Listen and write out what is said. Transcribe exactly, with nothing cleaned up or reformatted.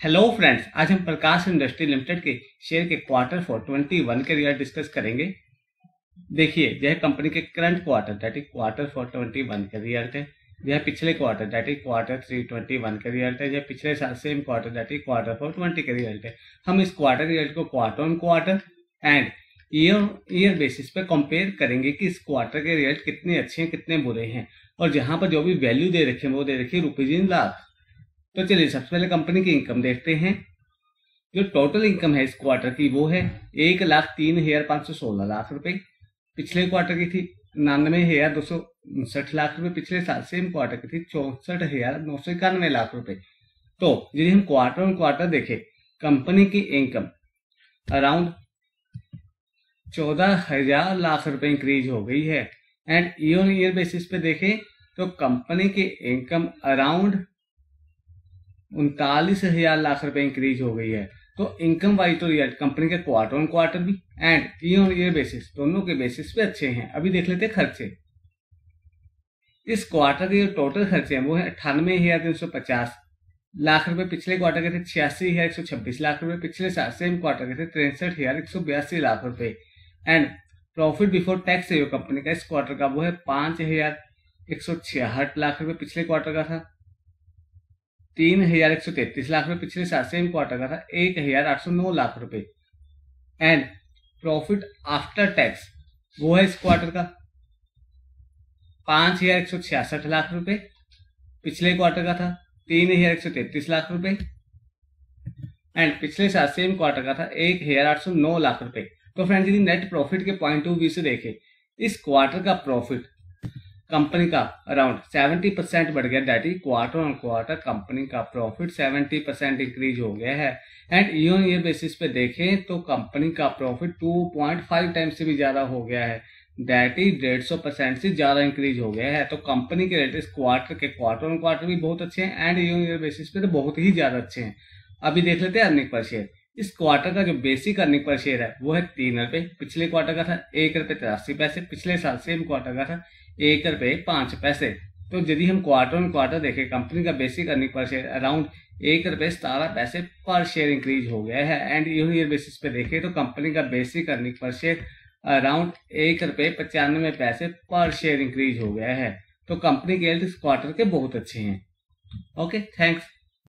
Hello friends, आज हम Prakash industry limited के शेयर के क्वार्टर फोर ट्वेंटी वन के रिजल्ट डिस्कस करेंगे। देखिए, यह कंपनी के current quarter that is quarter four twenty one के रिजल्ट है। यह पिछले quarter that is quarter three twenty one के रिजल्ट है। यह पिछले साल same quarter that is quarter four twenty के रिजल्ट है। हम इस क्वार्टर रिजल्ट को quarter on quarter and year year basis पे कंपेयर करेंगे कि इस क्वार्टर के रिजल्ट कितने अच्छे हैं, कितने बुरे हैं। और जहां पर जो भी वैल्यू दे रखे हैं वो दे रखी है रुपीज इन लाख। तो चलिए सबसे पहले कंपनी की इनकम देखते हैं। जो टोटल इनकम है इस क्वार्टर की वो है एक लाख तीन हजार पाँच सौ सोलह लाख रुपए। पिछले क्वार्टर की थी निन्यानवे हजार दो सौ उनसठ लाख रुपए। पिछले साल सेम क्वार्टर की थी चौसठ हजार नौ सौ इक्यानवे लाख रुपए। तो यदि हम क्वार्टर ऑन क्वार्टर देखें, कंपनी की इनकम अराउंड चौदह हजार लाख रुपए इंक्रीज हो गई है। And year on year basis पे देखें तो कंपनी की इनकम अराउंड उनतालीस हजार लाख रुपए इंक्रीज हो गई है। तो इनकम वाइज तो रिजल्ट कंपनी के क्वार्टर ऑन क्वार्टर भी and year on year basis दोनों के बेसिस पे अच्छे हैं। अभी देख लेते हैं खर्चे। इस क्वार्टर के जो टोटल खर्चे हैं वो है अट्ठानवे हजार तीन सौ पचास लाख रुपए। पिछले क्वार्टर के थे छियासी हजार एक सौ छब्बीस लाख रुपए। पिछले साल सेम क्वार्टर के थे तिरसठ हजार एक सौ बयासी लाख रुपए। एंड प्रॉफिट बिफोर टैक्स है जो कंपनी का इस क्वार्टर का वो है पांच हजार एक सौ छियाहठ लाख रुपए। पिछले क्वार्टर का था तीन हजार एक सौ तैतीस लाख रुपए। पिछले साल सेम क्वार्टर का था एक हजार आठ सौ नौ लाख रुपए। एंड प्रॉफिट आफ्टर टैक्स वो है इस क्वार्टर का पांच हजार एक सौ छियासठ लाख रुपए। पिछले क्वार्टर का था तीन हजार एक सौ तैतीस लाख रुपए। एंड पिछले साल सेम क्वार्टर का था एक हजार आठ सौ नौ लाख रुपए। तो फ्रेंड्स, यदि नेट प्रॉफिट के पॉइंट ऑफ व्यू से देखें, इस क्वार्टर का प्रॉफिट कंपनी का अराउंड सेवेंटी परसेंट बढ़ गया। That is quarter on quarter company का प्रॉफिट सेवेंटी परसेंट इंक्रीज हो गया है। And year on year basis पे देखें तो कंपनी का profit two point five times से भी ज्यादा हो गया है। दैट इज डेढ़ सौ परसेंट से ज्यादा इंक्रीज हो गया है। तो कंपनी के रेट इस क्वार्टर के क्वार्टर ऑन क्वार्टर भी बहुत अच्छे हैं and year on year basis पे तो बहुत ही ज्यादा अच्छे हैं। अभी देख लेते हैं अर्निंग पर शेयर। इस क्वार्टर का जो बेसिक अर्निंग पर शेयर है वो है तीन रुपए। पिछले क्वार्टर का था एक रुपए तिरासी पैसे। पिछले साल सेम क्वार्टर का था एक रुपए पांच पैसे। तो यदि हम क्वार्टर ऑन क्वार्टर देखें, कंपनी का basic earning per share around एक रुपए सतारह पैसे पर शेयर इंक्रीज हो गया है। एंड ईयर ईयर बेसिस पे देखें तो कंपनी का basic earning per share around एक रुपए पचानवे पैसे पर शेयर इंक्रीज हो गया है। तो कंपनी के हेल्थ इस क्वार्टर के बहुत अच्छे हैं। Okay, thanks.